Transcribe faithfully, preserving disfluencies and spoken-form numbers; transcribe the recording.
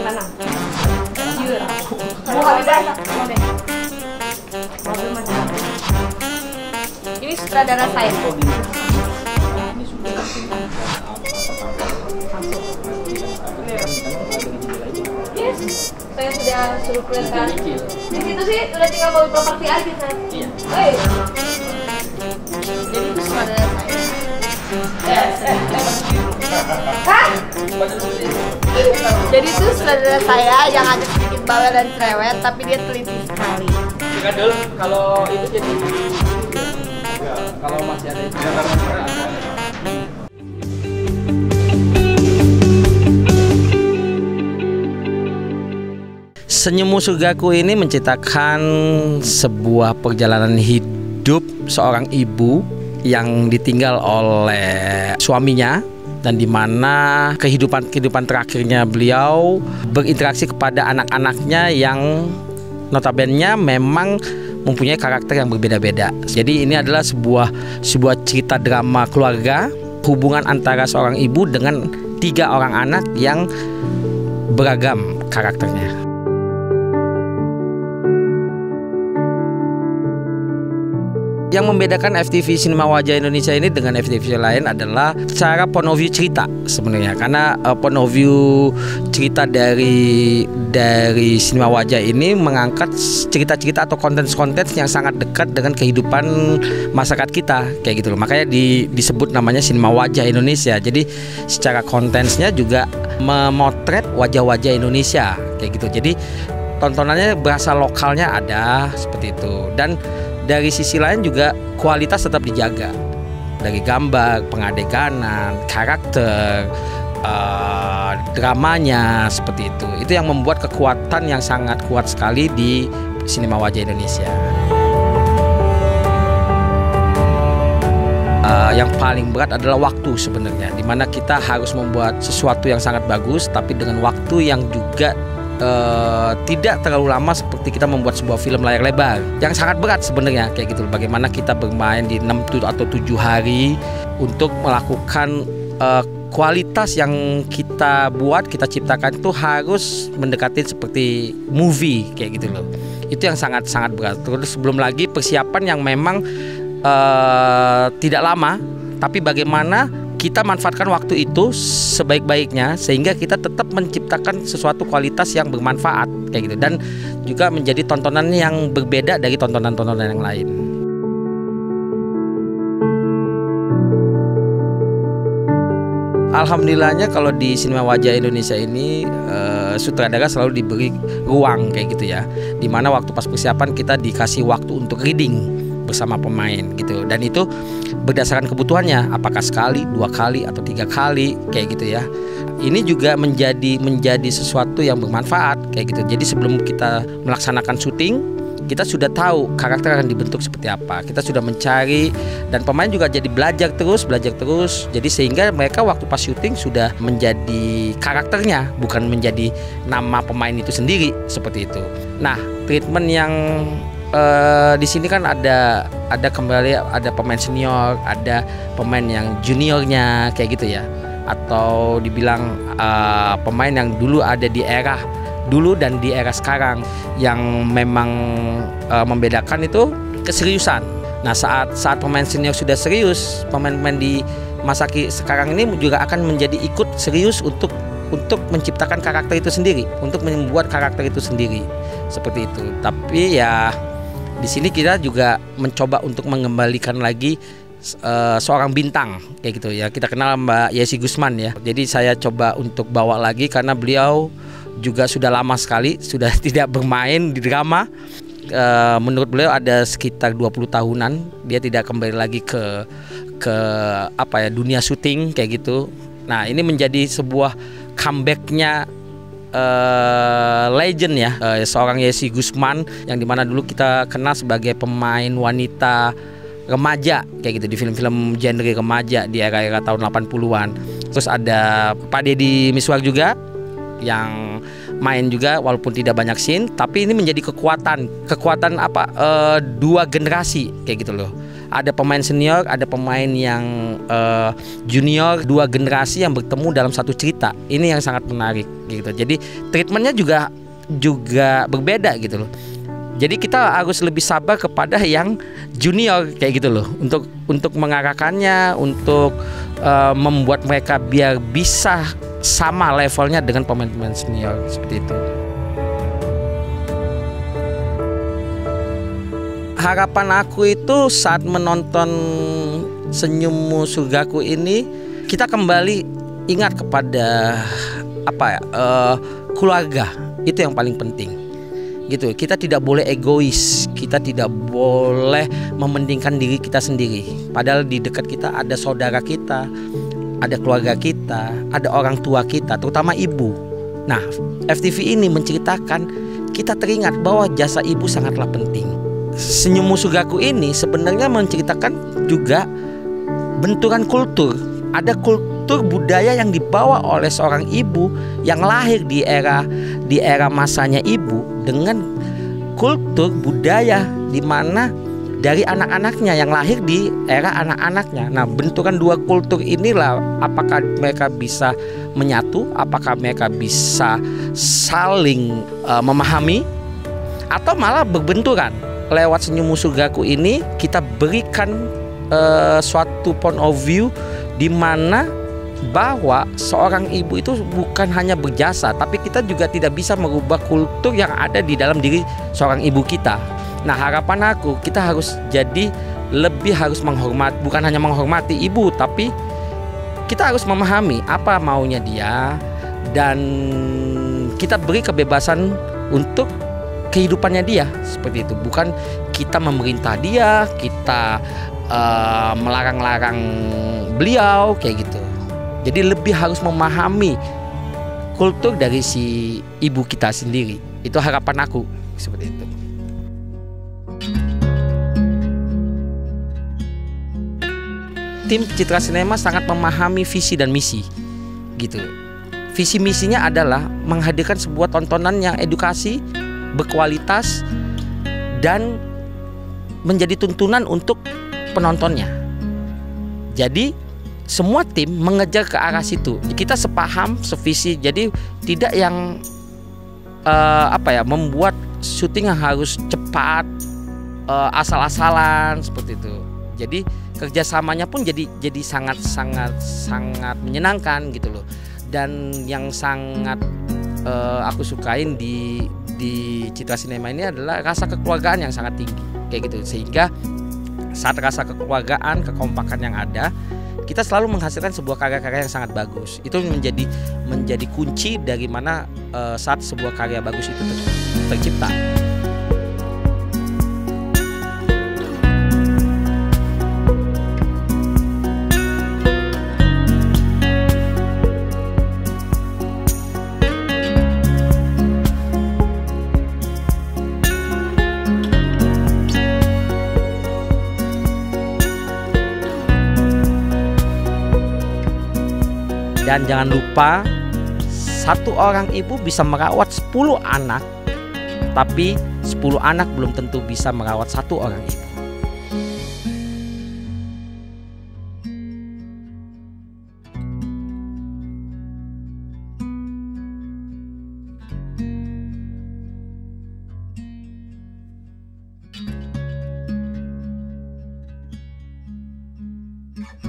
mana? Iya. Bukan deh. Mobil macam. Ini sutradara saya. Yes, saya sudah suruh kelihatan. Di situ sih udah tinggal mobil properti aja kan. Iya. Hey. Jadi itu sutradara saya. Hah? Jadi itu sutradara saya yang ada sedikit bawel dan cerewet, tapi dia teliti sekali. Kadel kalau itu jadi kalau masih ada itu Senyummu Surgaku ini menceritakan sebuah perjalanan hidup seorang ibu yang ditinggal oleh suaminya, dan di mana kehidupan-kehidupan terakhirnya beliau berinteraksi kepada anak-anaknya yang notabene memang mempunyai karakter yang berbeda-beda. Jadi ini adalah sebuah sebuah cerita drama keluarga, hubungan antara seorang ibu dengan tiga orang anak yang beragam karakternya. Yang membedakan F T V Cinema Wajah Indonesia ini dengan F T V lain adalah cara point of view cerita sebenarnya, karena uh, point of view cerita dari dari Cinema Wajah ini mengangkat cerita-cerita atau konten-konten yang sangat dekat dengan kehidupan masyarakat kita kayak gitu loh. Makanya di, disebut namanya Cinema Wajah Indonesia. Jadi secara kontennya juga memotret wajah-wajah Indonesia kayak gitu. Jadi tontonannya bahasa lokalnya ada seperti itu, dan dari sisi lain juga kualitas tetap dijaga dari gambar, pengadeganan, karakter, uh, dramanya seperti itu. Itu yang membuat kekuatan yang sangat kuat sekali di Cinema Wajah Indonesia. Uh, yang paling berat adalah waktu sebenarnya, dimana kita harus membuat sesuatu yang sangat bagus, tapi dengan waktu yang juga Uh, tidak terlalu lama seperti kita membuat sebuah film layar lebar yang sangat berat sebenarnya kayak gitu. Bagaimana kita bermain di enam atau tujuh hari untuk melakukan uh, kualitas yang kita buat, kita ciptakan itu harus mendekati seperti movie kayak gitu loh. Itu yang sangat-sangat berat. Terus belum lagi persiapan yang memang uh, tidak lama, tapi bagaimana kita manfaatkan waktu itu sebaik-baiknya sehingga kita tetap menciptakan sesuatu kualitas yang bermanfaat kayak gitu, dan juga menjadi tontonan yang berbeda dari tontonan-tontonan yang lain. Alhamdulillahnya kalau di Cinema Wajah Indonesia ini uh, sutradara selalu diberi ruang kayak gitu ya, dimana waktu pas persiapan kita dikasih waktu untuk reading bersama pemain gitu, dan itu berdasarkan kebutuhannya, apakah sekali, dua kali atau tiga kali kayak gitu ya. Ini juga menjadi menjadi sesuatu yang bermanfaat kayak gitu. Jadi sebelum kita melaksanakan syuting, kita sudah tahu karakter akan dibentuk seperti apa. Kita sudah mencari, dan pemain juga jadi belajar terus, belajar terus. Jadi sehingga mereka waktu pas syuting sudah menjadi karakternya, bukan menjadi nama pemain itu sendiri seperti itu. Nah, treatment yang Uh, di sini kan ada ada kembali ada pemain senior, ada pemain yang juniornya kayak gitu ya, atau dibilang uh, pemain yang dulu ada di era dulu dan di era sekarang. Yang memang uh, membedakan itu keseriusan. Nah, saat saat pemain senior sudah serius, pemain-pemain di masa sekarang ini juga akan menjadi ikut serius untuk untuk menciptakan karakter itu sendiri, untuk membuat karakter itu sendiri seperti itu. Tapi ya di sini kita juga mencoba untuk mengembalikan lagi uh, seorang bintang kayak gitu ya. Kita kenal Mbak Yesi Gusman ya. Jadi saya coba untuk bawa lagi karena beliau juga sudah lama sekali sudah tidak bermain di drama. Uh, menurut beliau ada sekitar dua puluh tahunan dia tidak kembali lagi ke ke apa ya dunia syuting kayak gitu. Nah, ini menjadi sebuah comebacknya Uh, legend ya, uh, seorang Yesi Gusman yang dimana dulu kita kenal sebagai pemain wanita remaja kayak gitu di film-film genre remaja di era-era tahun delapan puluhan. Terus ada Pak Deddy Miswar juga yang main juga walaupun tidak banyak scene, tapi ini menjadi kekuatan kekuatan apa uh, dua generasi kayak gitu loh. ada pemain senior, ada pemain yang uh, junior, dua generasi yang bertemu dalam satu cerita. Ini yang sangat menarik gitu. Jadi treatmentnya juga juga berbeda gitu loh. Jadi kita harus lebih sabar kepada yang junior kayak gitu loh, untuk untuk mengarahkannya, untuk uh, membuat mereka biar bisa sama levelnya dengan pemain-pemain senior seperti itu. Harapan aku itu saat menonton Senyummu Surgaku ini, kita kembali ingat kepada apa ya, uh, keluarga itu yang paling penting. Gitu, kita tidak boleh egois, kita tidak boleh mementingkan diri kita sendiri. Padahal di dekat kita ada saudara kita, ada keluarga kita, ada orang tua kita, terutama ibu. Nah, F T V ini menceritakan, kita teringat bahwa jasa ibu sangatlah penting. Senyummu Surgaku ini sebenarnya menceritakan juga benturan kultur. Ada kultur budaya yang dibawa oleh seorang ibu yang lahir di era di era masanya ibu, dengan kultur budaya di mana dari anak-anaknya yang lahir di era anak-anaknya. Nah, benturan dua kultur inilah, apakah mereka bisa menyatu, apakah mereka bisa saling uh, memahami, atau malah berbenturan. Lewat Senyummu Surgaku ini kita berikan uh, suatu point of view di mana bahwa seorang ibu itu bukan hanya berjasa, tapi kita juga tidak bisa merubah kultur yang ada di dalam diri seorang ibu kita. Nah, harapan aku, kita harus jadi lebih harus menghormati, bukan hanya menghormati ibu, tapi kita harus memahami apa maunya dia, dan kita beri kebebasan untuk kehidupannya dia seperti itu. Bukan kita memerintah dia, kita uh, melarang-larang beliau kayak gitu. Jadi lebih harus memahami kultur dari si ibu kita sendiri. Itu harapan aku seperti itu. Tim Citra Sinema sangat memahami visi dan misi gitu. Visi misinya adalah menghadirkan sebuah tontonan yang edukasi, berkualitas, dan menjadi tuntunan untuk penontonnya. Jadi semua tim mengejar ke arah situ. Kita sepaham, sevisi. Jadi tidak yang uh, apa ya, membuat syuting yang harus cepat, uh, asal-asalan seperti itu. Jadi kerjasamanya pun jadi jadi sangat sangat sangat menyenangkan gitu loh. Dan yang sangat uh, aku sukain di di Citra Sinema ini adalah rasa kekeluargaan yang sangat tinggi kayak gitu. Sehingga saat rasa kekeluargaan, kekompakan yang ada, kita selalu menghasilkan sebuah karya-karya yang sangat bagus. Itu menjadi menjadi kunci dari mana uh, saat sebuah karya bagus itu tercipta. Dan jangan lupa, satu orang ibu bisa merawat sepuluh anak, tapi sepuluh anak belum tentu bisa merawat satu orang ibu.